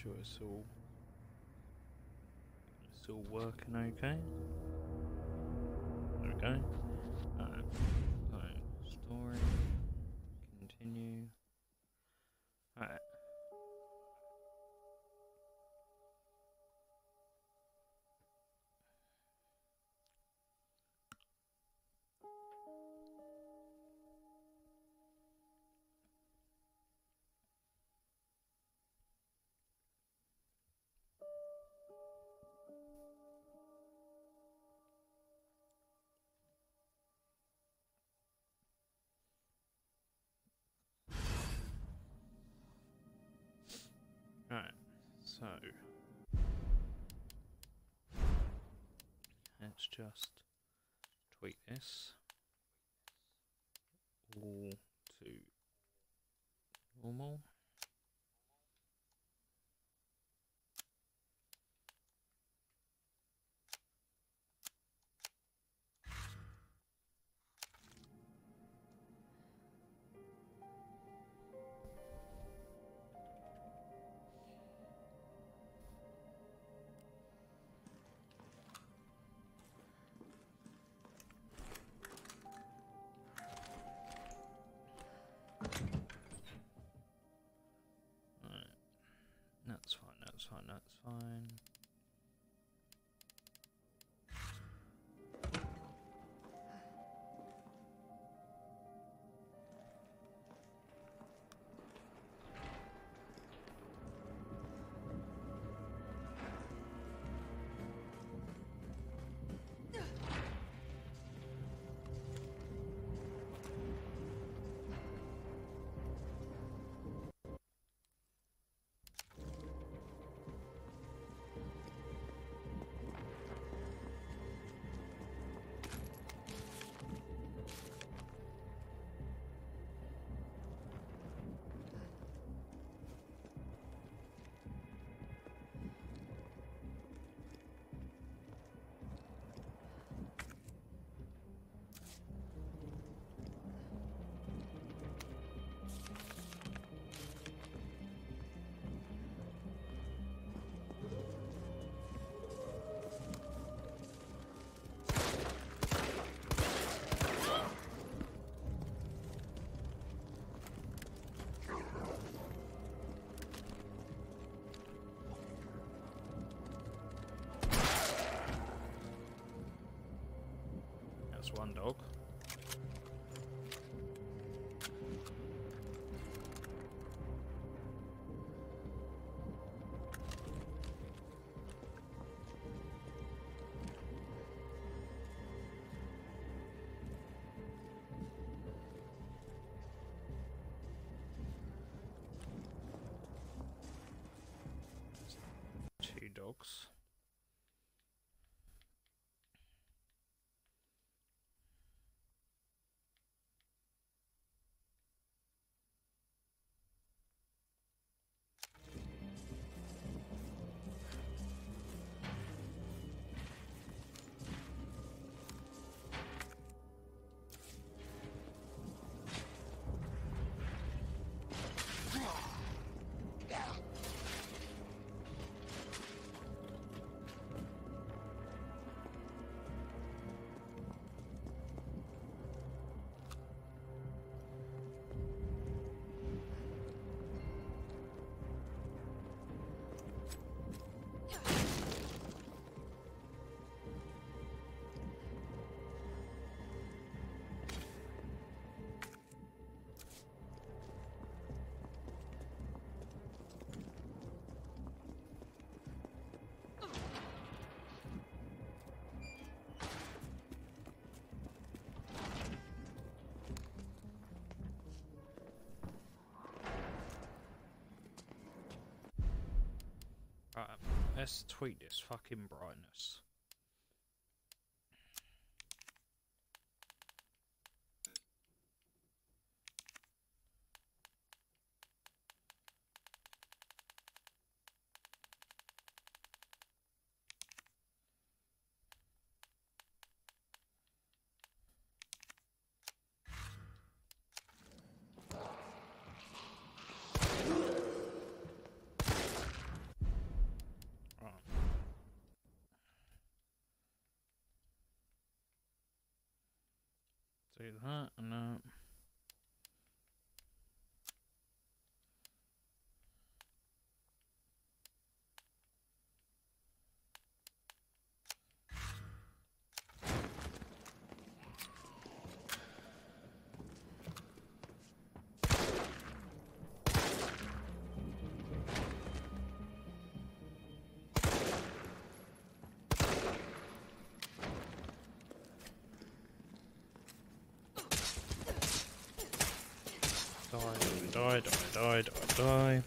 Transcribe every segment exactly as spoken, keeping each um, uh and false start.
sure it's all it's all working okay. There we go. Alright. Alright. Story. Continue. Alright. Right, so let's just tweak this all to normal. That's fine, that's fine, that's fine. That's one dog. Two dogs. Right, let's tweak this fucking brightness. do that and that. Die, die, die, die, die, die.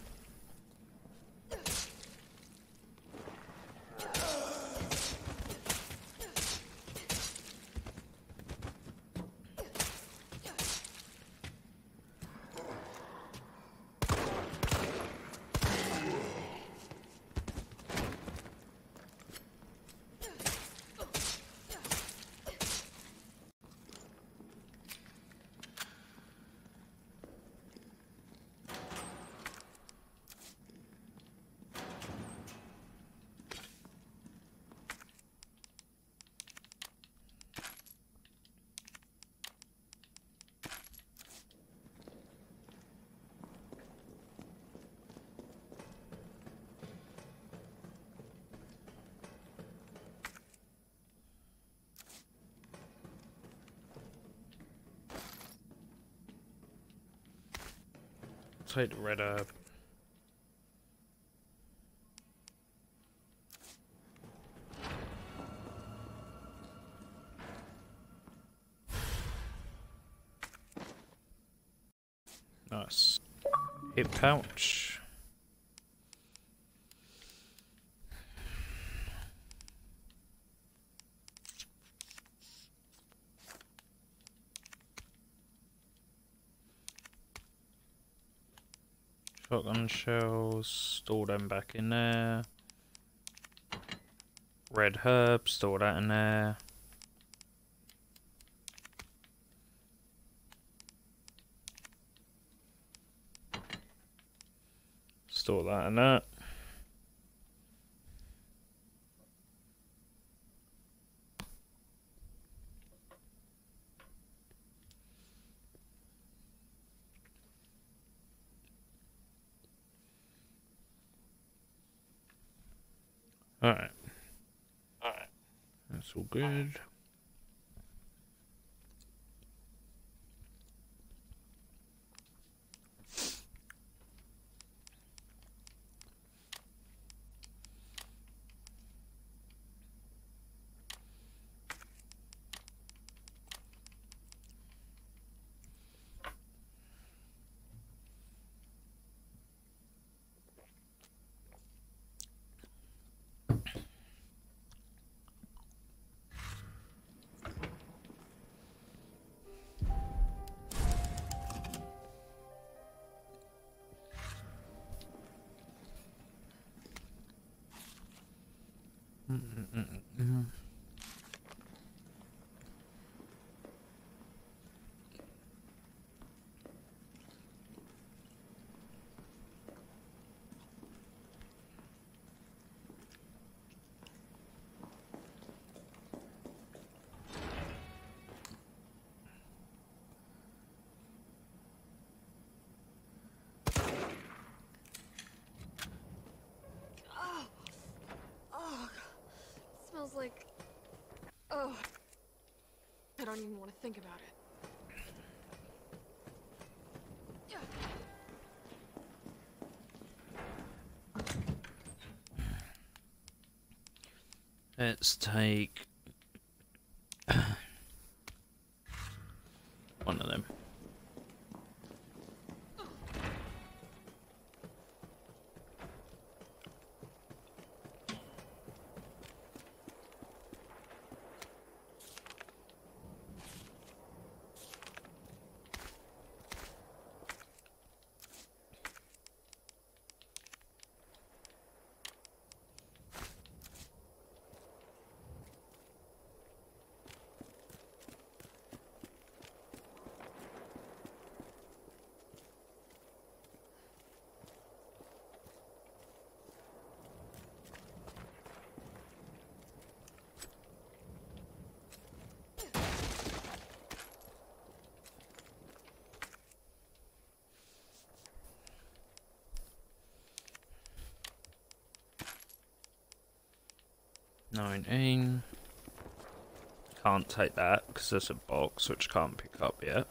Take the red herb. Nice. Hip pouch. Shotgun shells, store them back in there. Red herb, store that in there. Store that in that. Alright. Alright. That's all good. Mm-mm-mm-mm. Oh, oh, it smells like. Oh, I don't even want to think about it. Let's take one of them. nineteen. Can't take that because there's a box which can't pick up yet.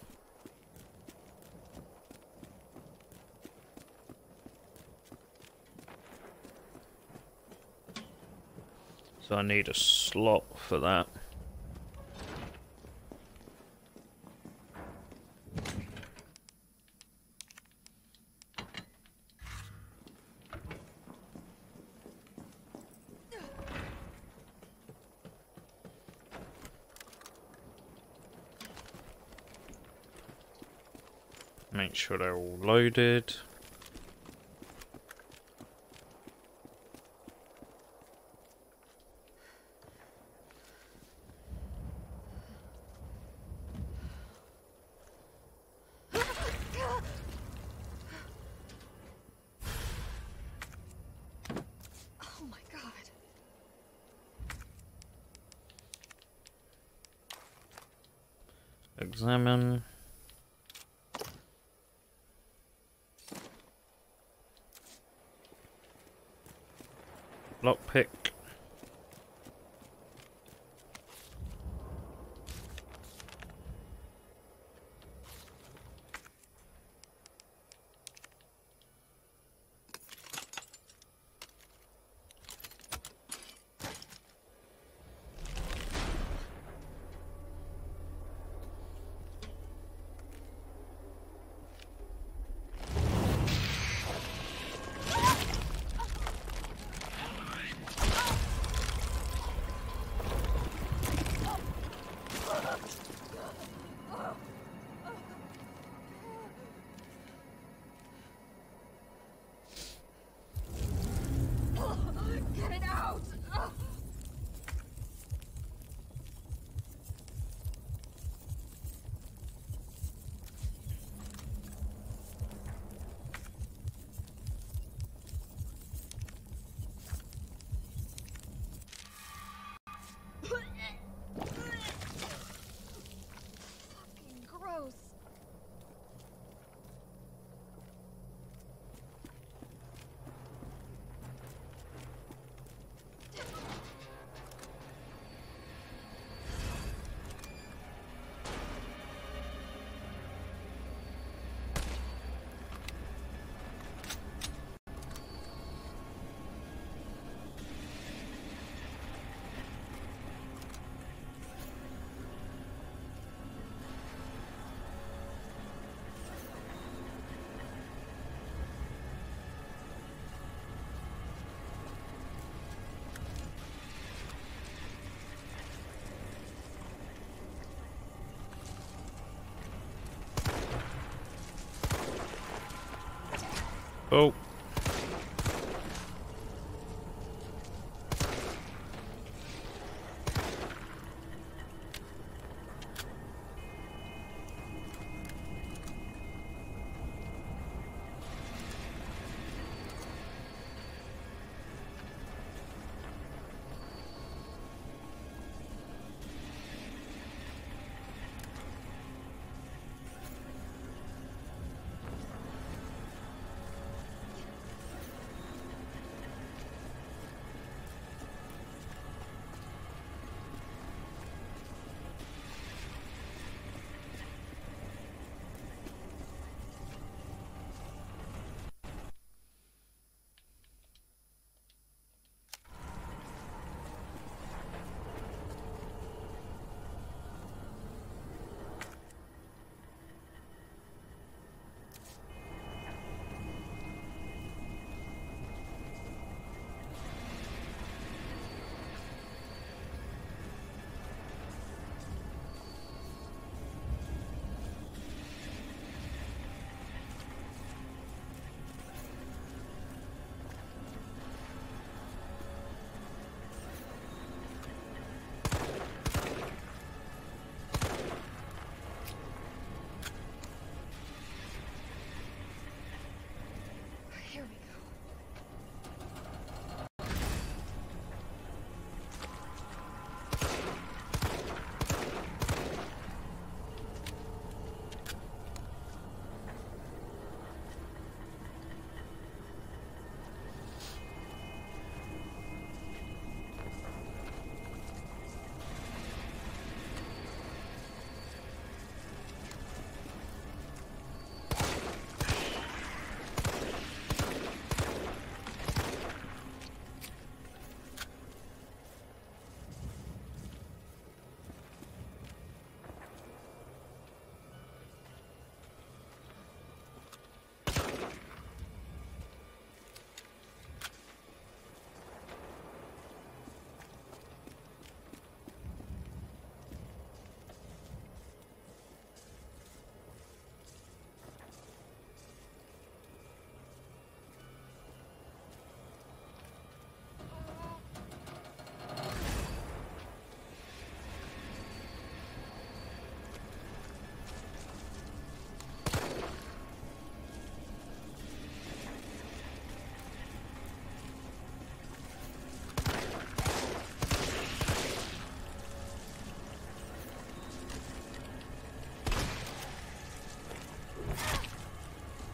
So I need a slot for that. Make sure they're all loaded. Oh my god. Examine. Lockpick. Get it out! Ugh. Fucking gross. Oh.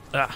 Ah.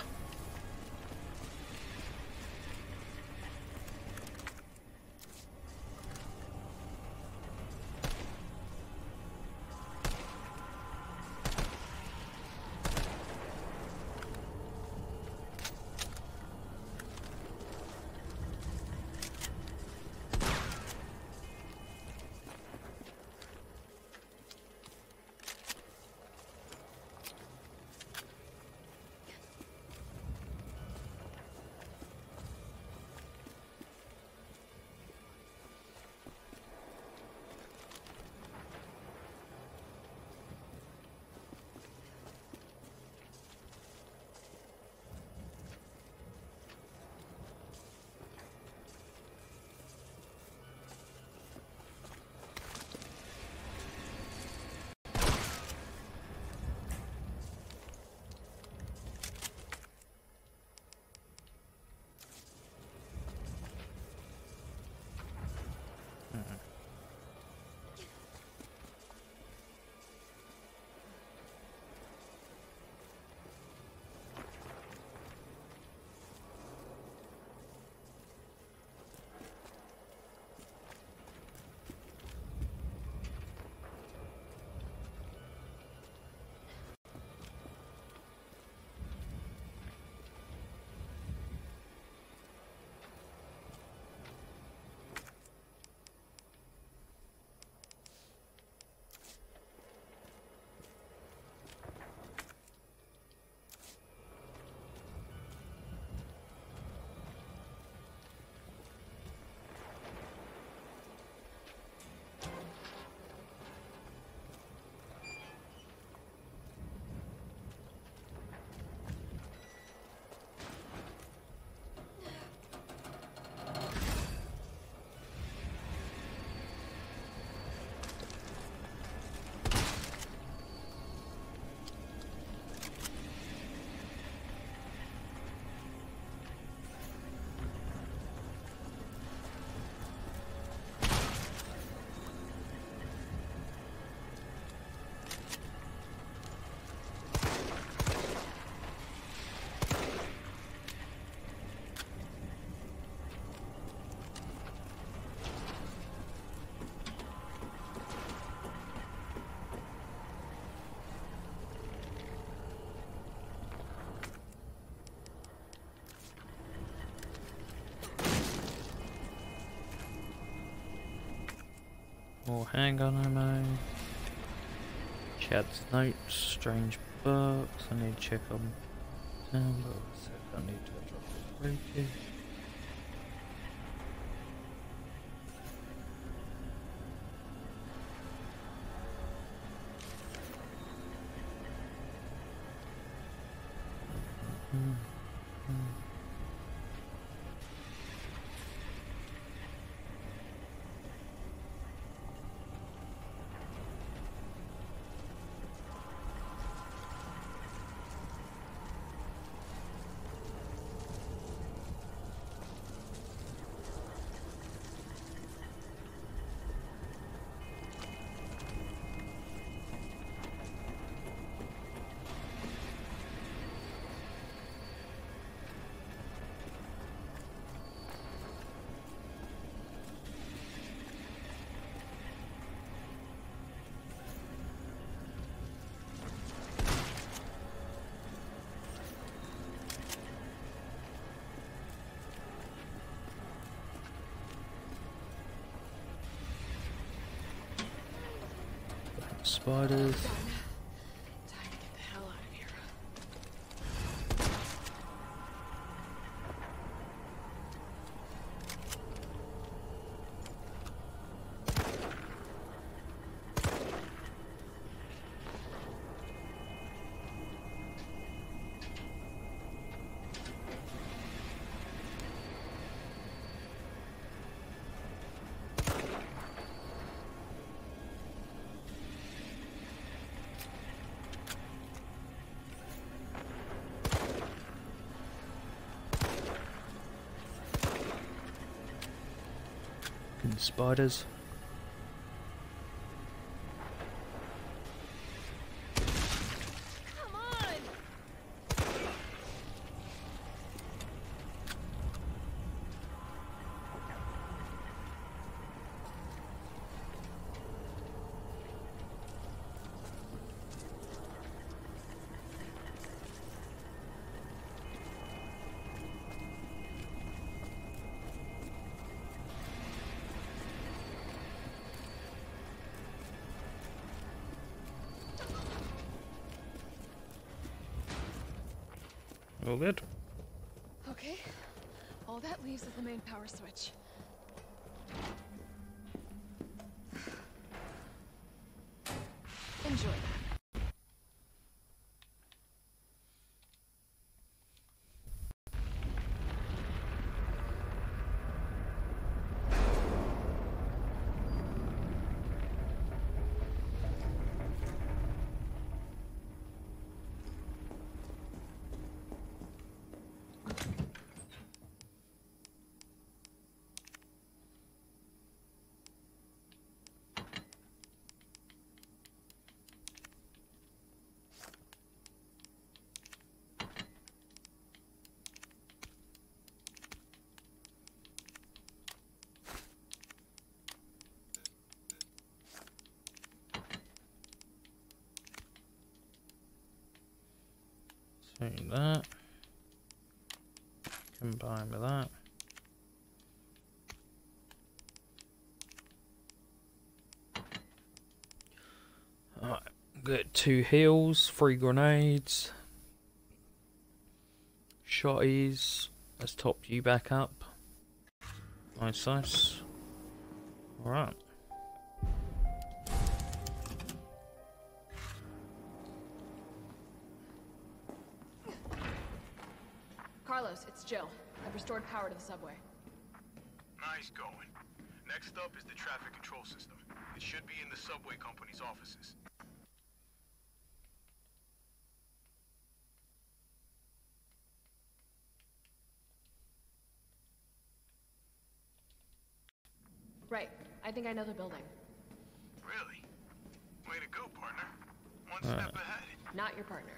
More handgun ammo. Chad's notes, strange books. I need to check on them, but I need to drop the breakage. Spiders. Time to get the hell out of here. Spiders. Come on! All good. Okay. All that leaves is the main power switch. Enjoy. So that. Combine with that. Alright, get two heals, three grenades, shotties. Let's top you back up. Nice, nice. Alright. Carlos, it's Jill. I've restored power to the subway. Nice going. Next up is the traffic control system. It should be in the subway company's offices. Right. I think I know the building. Really? Way to go, partner. One All step right. ahead. Not your partner.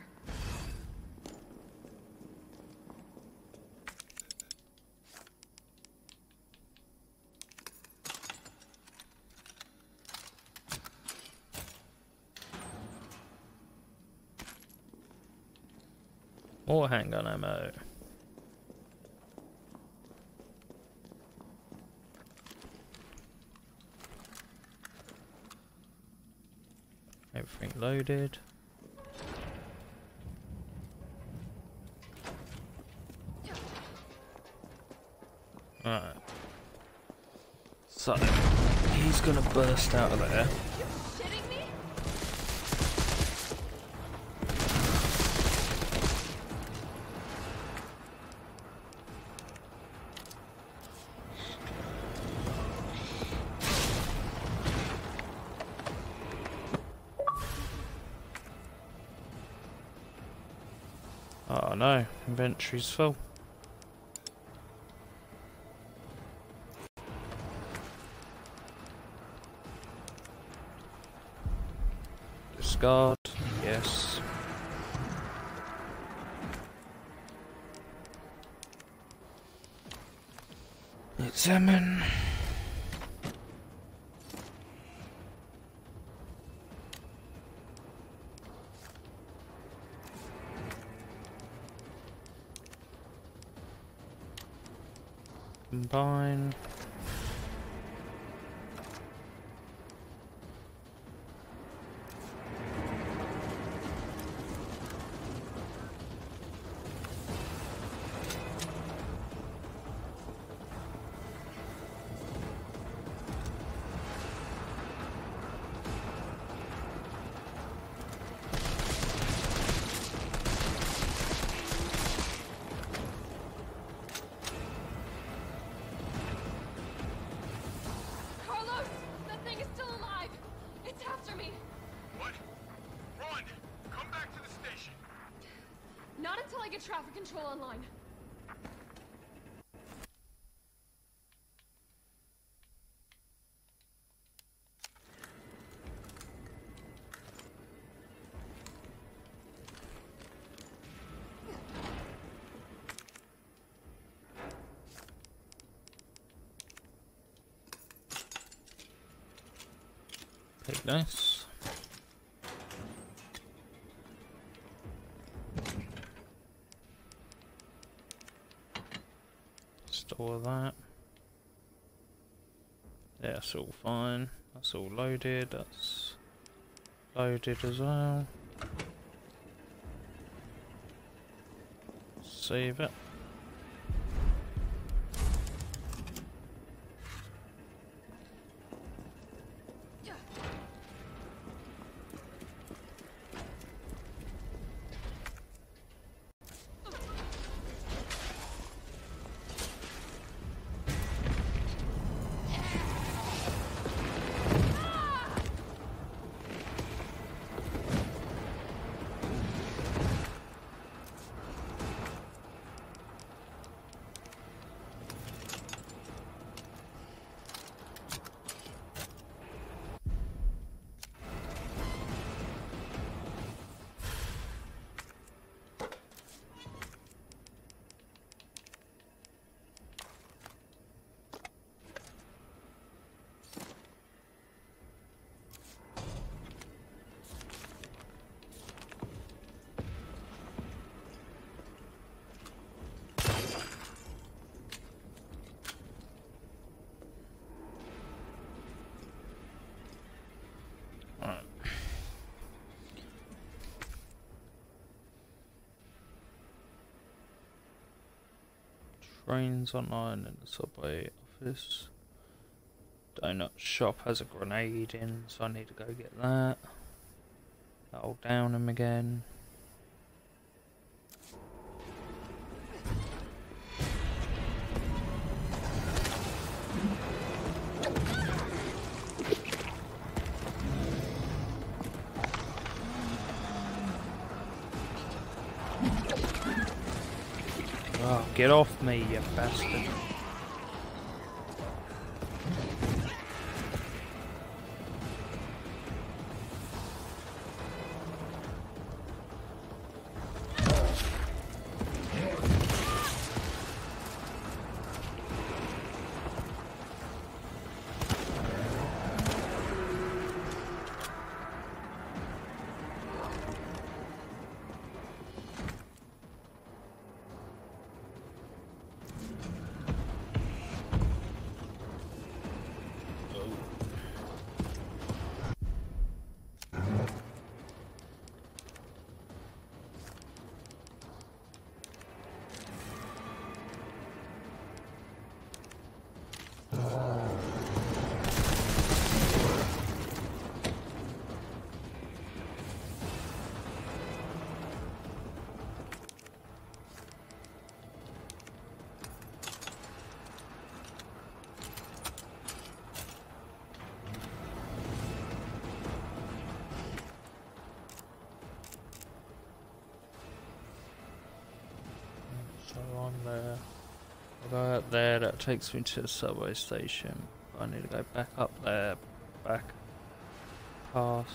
More handgun ammo. Everything loaded. Alright. So, he's gonna burst out of there. Shitting me? Oh no, inventory's full. Discard, yes. Examine. Combine. Carlos! That thing is still alive! It's after me! What? Run! Come back to the station. Not until I get traffic control online. Take this. Store that. Yeah, that's all fine. That's all loaded. That's loaded as well. Save it. Trains online in the subway office. Donut shop has a grenade in, so I need to go get that. That'll down him again. Oh, get off me, you bastard. So on there, I'll go out there, that takes me to the subway station. I need to go back up there, back past.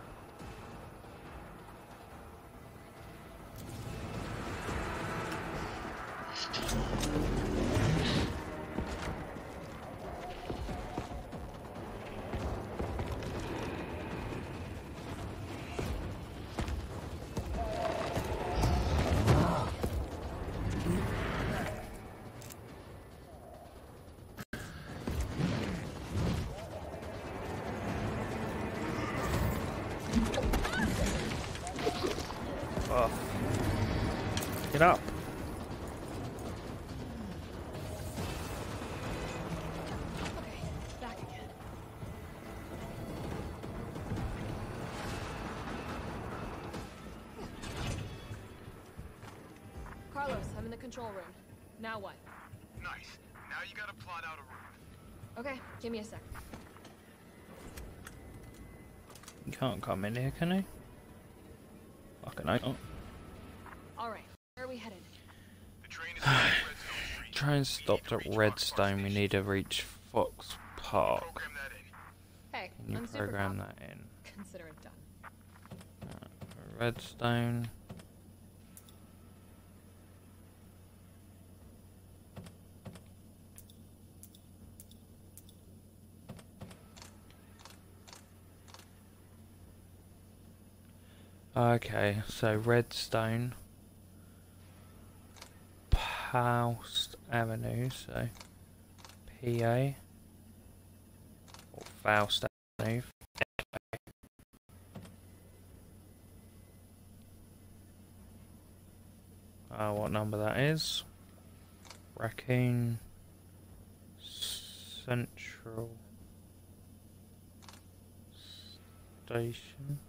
Oh. Get up. Okay, back again. Carlos, I'm in the control room. Now what? Nice. Now you gotta plot out a route. Okay, give me a sec. You can't come in here, can he? Fucking hell. Alright, where are we headed? The train is at Redstone Street. Train stopped at Redstone. We need to reach Fox Park. Program that in. Hey, Can you I'm super program confident. that in? Consider it done. Uh, Redstone. Okay, so Redstone, Faust Avenue, so P A, or Faust Avenue, Uh, what number that is? Raccoon Central Station.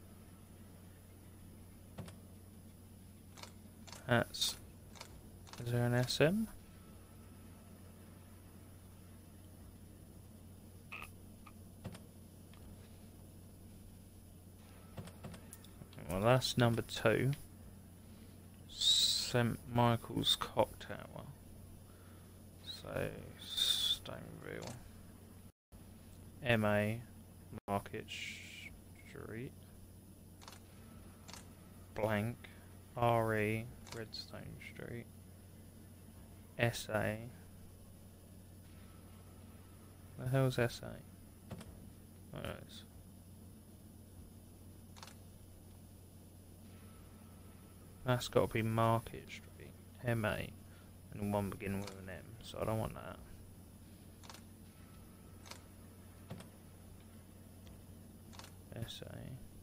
That's. Is there an S M? Well, that's number two. Saint Michael's Clock Tower. So, Stoneville. M A Market Street. Blank. R E Redstone Street. S A. The hell's S A? Oh, no, it's that's got to be Market Street, M A, and one beginning with an M, so I don't want that. S A.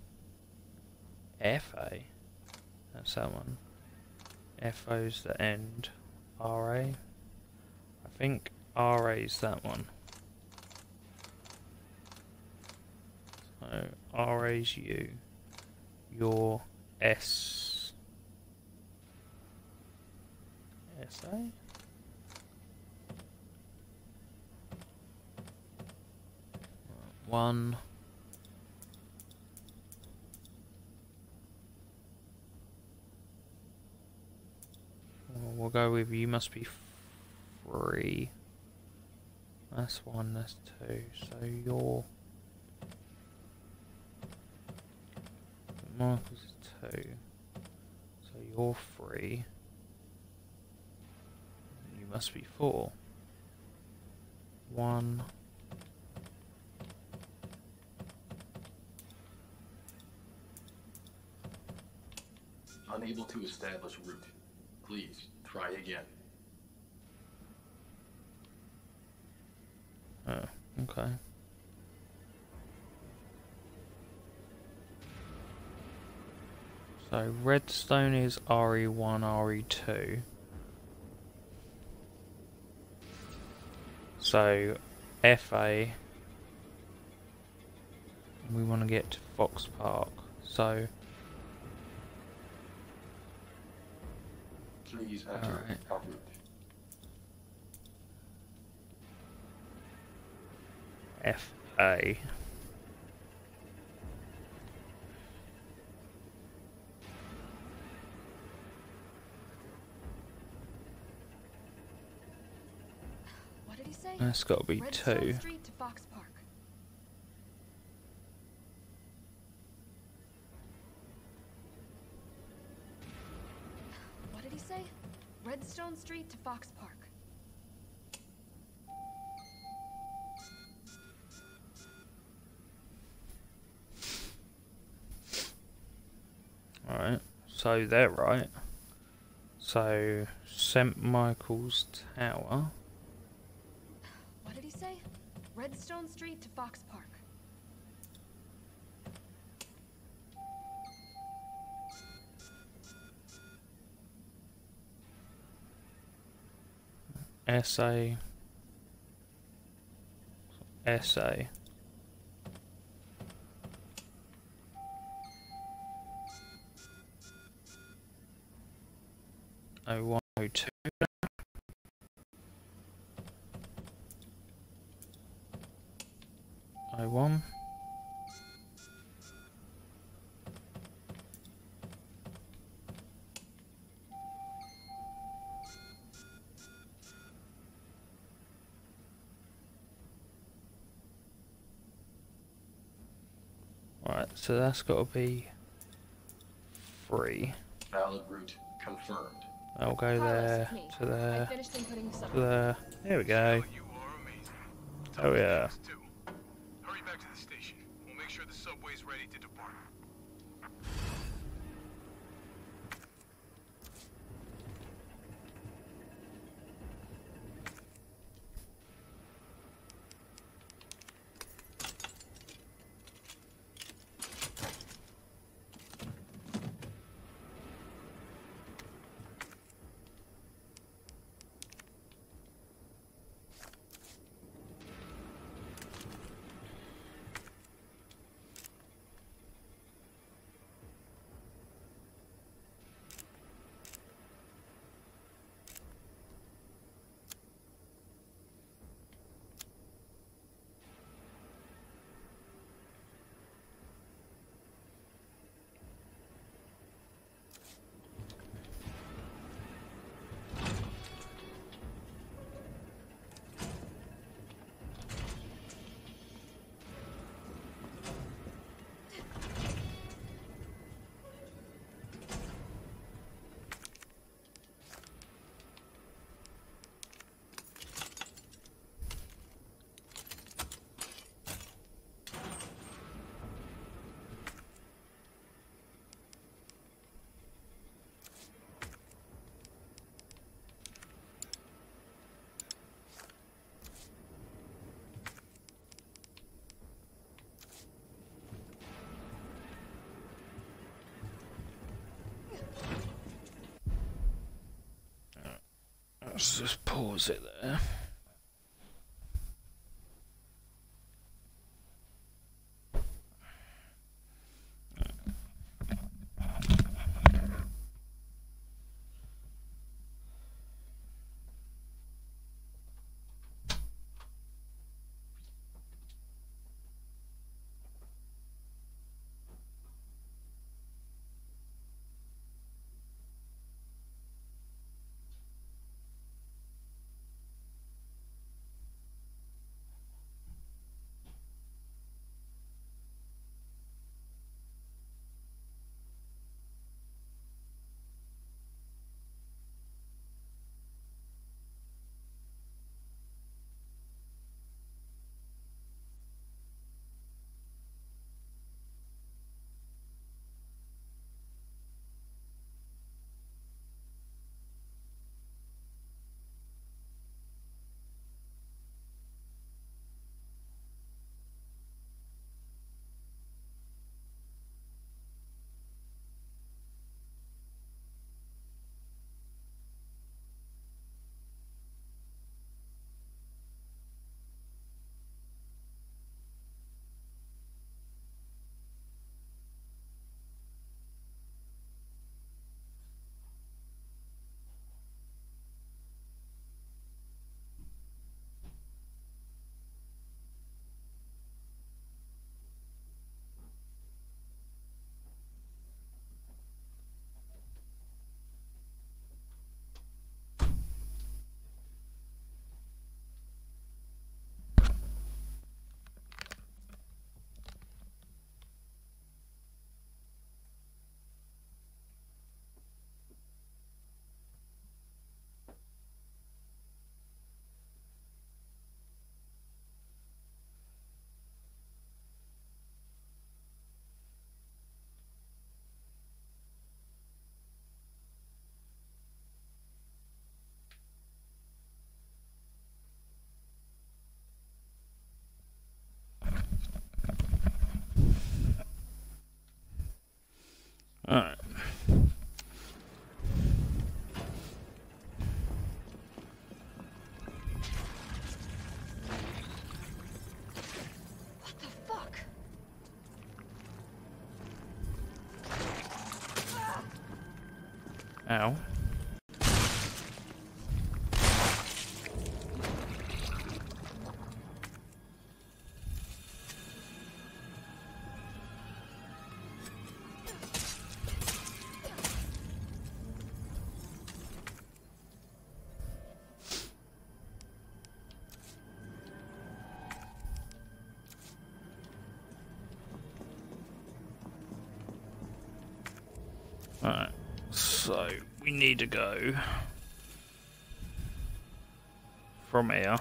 F A? That's that one. F O's the end. R A? I think R A's that one. So R A's you. Your S. S A? One. Well, we'll go with you must be free. That's one, that's two. So you're Michael's two. So you're free. Must be four. One. Unable to establish route. Please try again. Oh, okay. So redstone is R E one, R E two. So, F A, we want to get to Fox Park, so... Please enter Alright. our route. F A. That's got to be two. Street to Fox Park. What did he say? Redstone Street to Fox Park. Alright, so they're right. So, Saint Michael's Tower. What did he say? Redstone Street to Fox Park. S A. S A. Oh one oh two. Oh one. Right, so that's got to be free. Valid route confirmed. I'll go Carlos, there, it's me. to I there, finished inputting some. to there. There we go. You are amazing. Oh yeah. Too. Hurry back to the station. We'll make sure the subway's ready to depart. Let's just pause it there. Alright. What the fuck? Ow. Alright, so we need to go from here.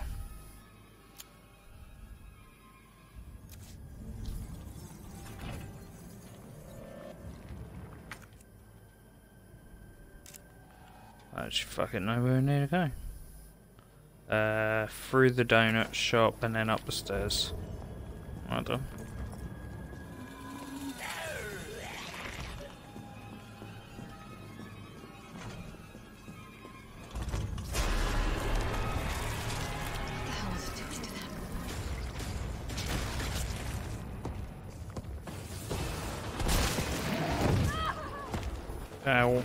I actually fucking know where we need to go. Uh, through the donut shop and then up the stairs. Well done. Ow.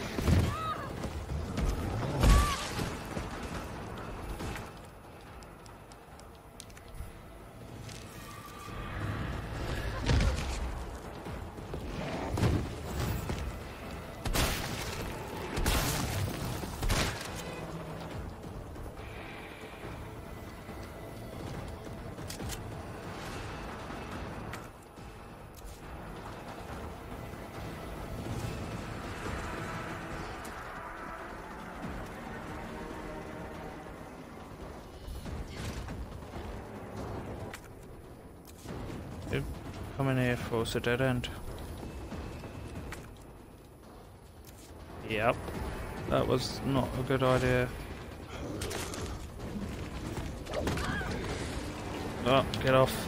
Coming here for a dead end. Yep, that was not a good idea. Oh, get off.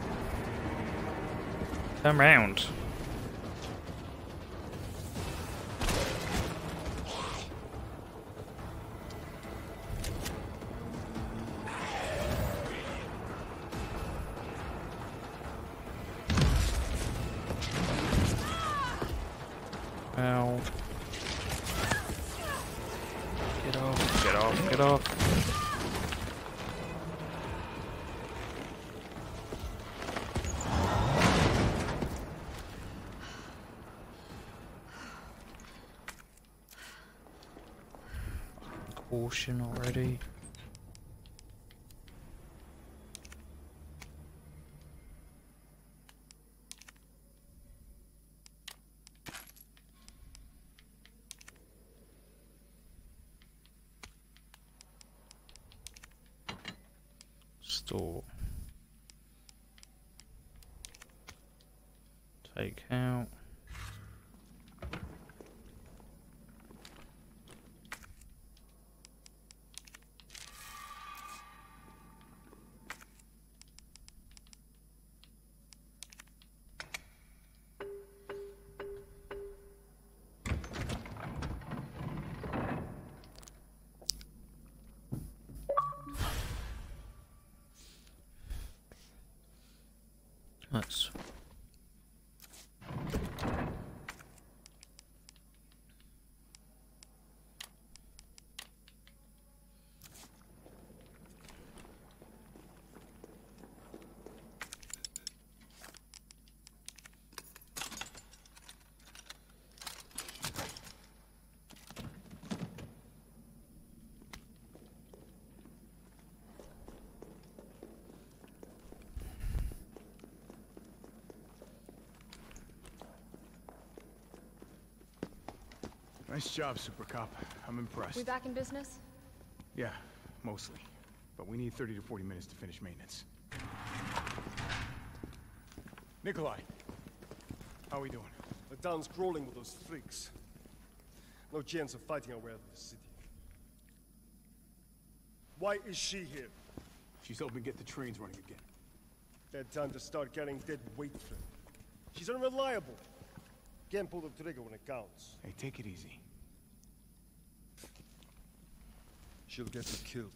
Turn round. Ow. Get off, get off, get off. Caution already. Store. Take out. Nice. Nice job, Super Cop. I'm impressed. We back in business? Yeah, mostly. But we need thirty to forty minutes to finish maintenance. Nikolai, how are we doing? The town's crawling with those freaks. No chance of fighting our way out of the city. Why is she here? She's helping get the trains running again. Bad time to start carrying dead weight for her. She's unreliable. Can't pull the trigger when it counts. Hey, take it easy. She'll get you killed.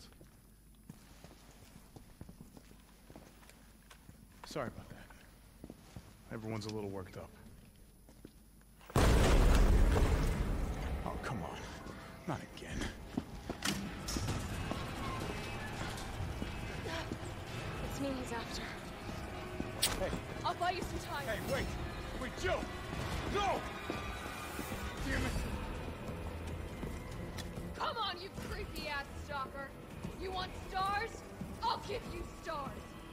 Sorry about that. Everyone's a little worked up. Oh, come on. Not again. It's me he's after. Hey, I'll buy you some time. hey, wait! Wait, Joe! No! Damn it! Come on, you creepy ass stalker. You want stars? I'll give you stars.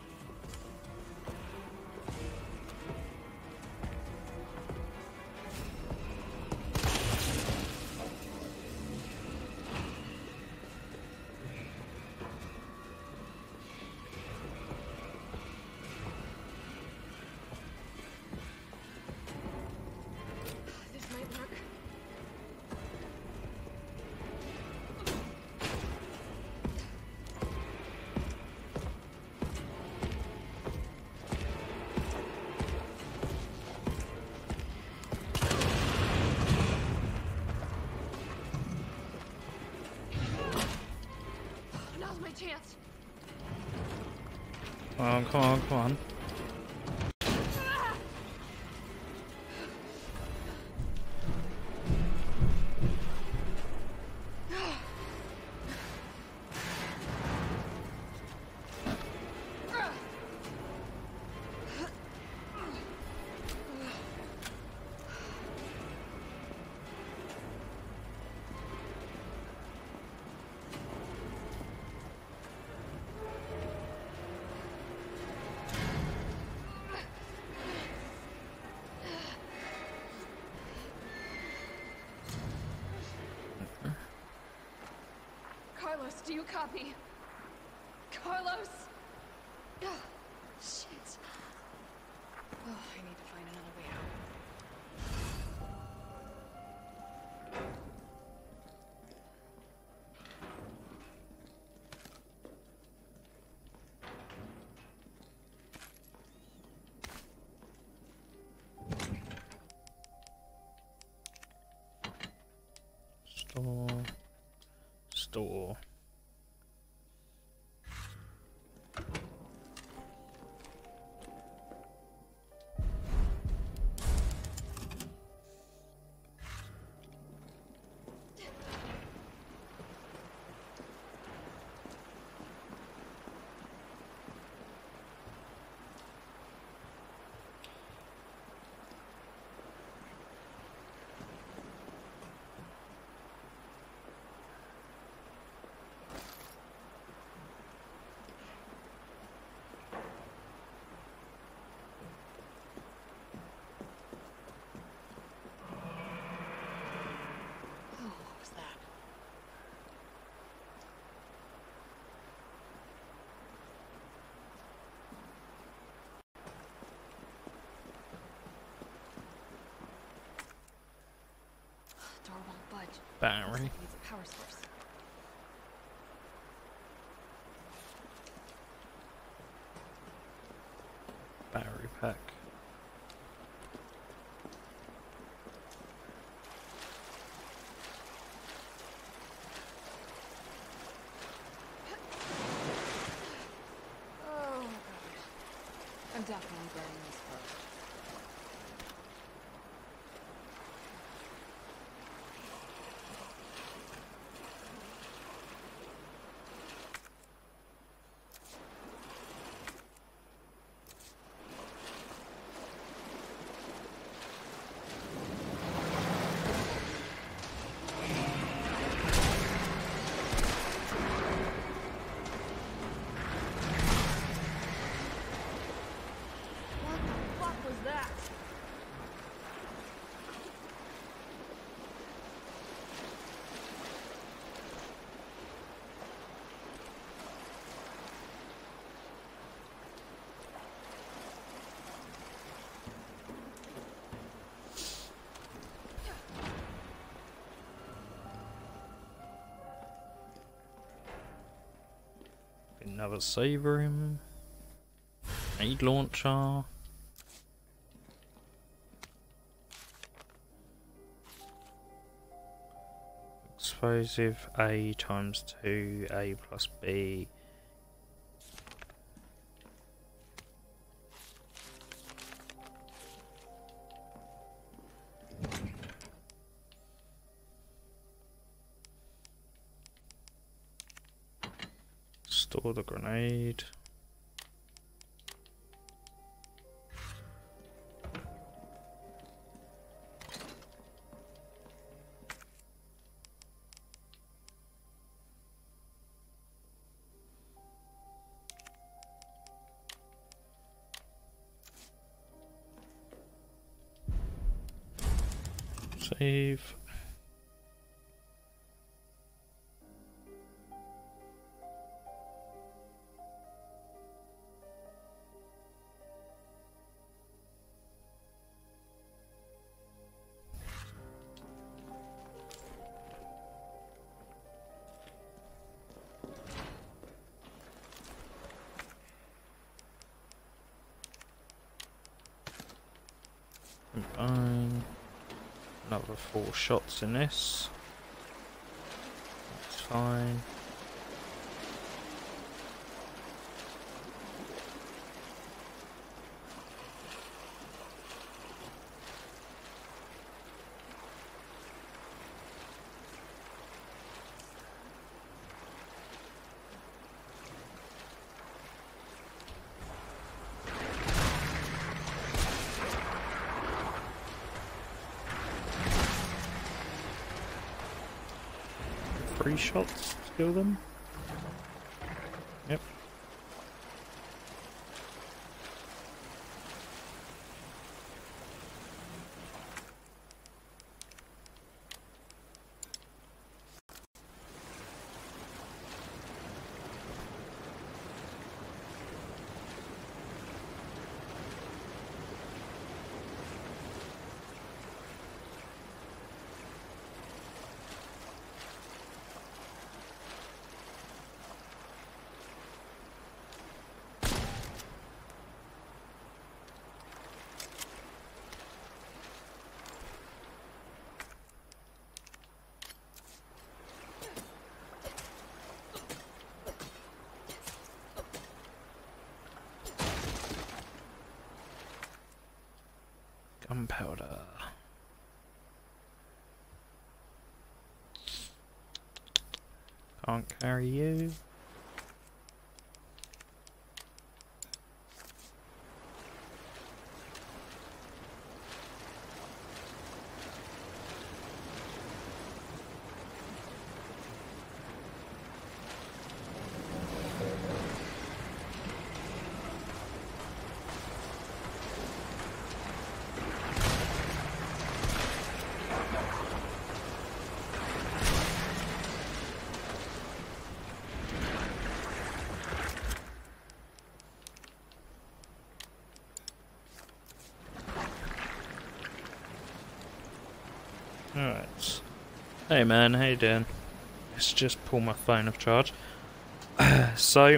This might work. Now's my chance. Come on, come on, come on. Carlos, do you copy? Carlos! Oh, shit. Oh, I need to find another way out. Store. Store. Battery. Needs a power source. Battery pack. Oh god. I'm definitely burning this boat. What the fuck was that? Another save room. Grenade launcher. Explosive A times two, A plus B. Store the grenade. Save. Combine. Another four shots in this. That's fine. Three shots to kill them. Yep. Gunpowder. Can't carry you. Alright. Hey man, how you doing? Let's just pull my phone off charge. so,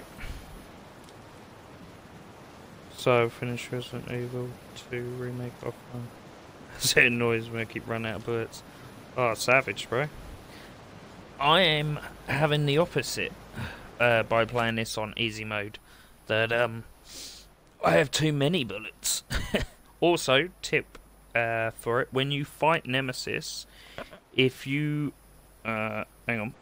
so finish Resident Evil two remake offline. It annoys me, I keep running out of bullets. Oh, savage, bro. I am having the opposite uh, by playing this on easy mode. That um, I have too many bullets. Also, tip uh, for it: when you fight Nemesis, if you uh, hang on,